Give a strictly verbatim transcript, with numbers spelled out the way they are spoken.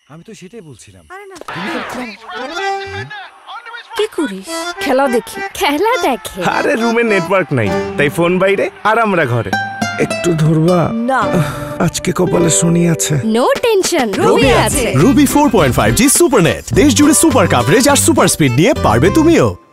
আমি তো সেটাই বলছিলাম। আরে না কি করিস? খেলা দেখি। খেলা দেখে। আরে রুমে নেটওয়ার্ক নাই, তাই ফোন বাইরে আর আমরা ঘরে। একটু ধরবা না, আজকে কপালে শনি আছে। নো টেনশন, রবি আছে। Robi four point five G supernet, দেশ জুড়ে সুপার কভারেজ আর সুপার স্পিড নিয়ে পারবে তুমিও।